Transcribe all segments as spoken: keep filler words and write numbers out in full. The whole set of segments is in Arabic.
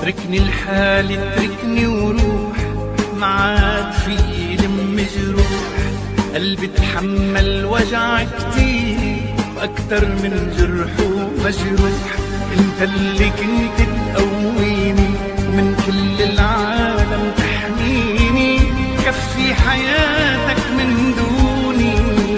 اتركني لحالي اتركني وروح، معاد في لم جروح. قلبي تحمل وجع كتير واكتر من جرحه مجروح. انت اللي كنت تقويني ومن كل العالم تحميني، كفي حياتك من دوني.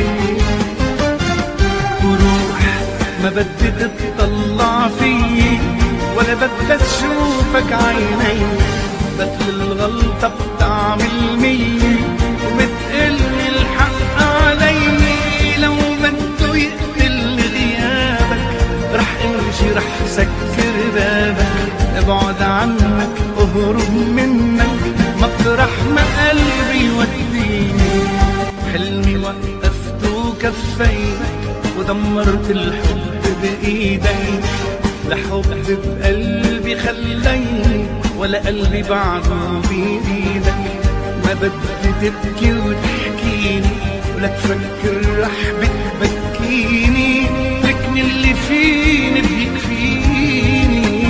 وروح ما بدي تطلع فيي ولا بدي تشوفك عيني، بدل الغلطة بتعمل مية وبتقلي الحق علي. لو بده يقتل غيابك رح امشي رح سكر بابك، ابعد عنك اهرب منك مطرح ما قلبي يوديني. حلمي وقفته كفيك ودمرت الحب بايديك، لا حب بقلبي خليني ولا قلبي بعده بإيدك. ما بدي تبكي وتحكيني ولا تفكر رح بتبكيني، تركني اللي فيني بيكفيني.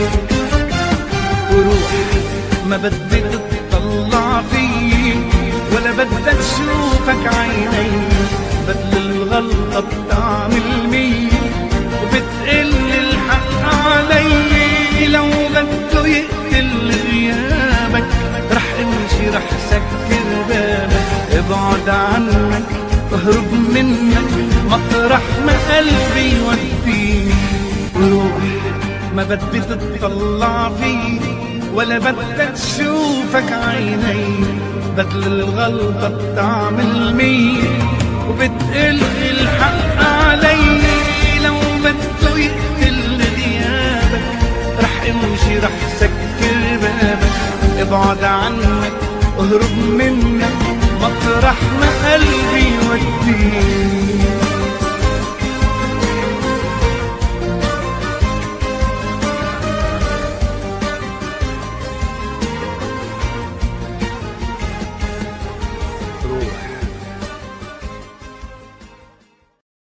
وروح ما بدي تطلع فيي ولا بدي تشوفك عيني، بدل الغلطة بتعمل مية وبتقلي الحق علي. لو بده يقتل غيابك رح امشي رح سكر بابك، ابعد عنك اهرب منك مطرح ما قلبي يوديني. وروح ما بدي تطلع فيي ولا بدي تشوفك عيني، بدل الغلطة بتعمل مية وبتقلي الحق علي. لو بده يقتل غيابك رح امشي رح سكر بابك، ابعد عنك اهرب منك مطرح ما قلبي يوديني.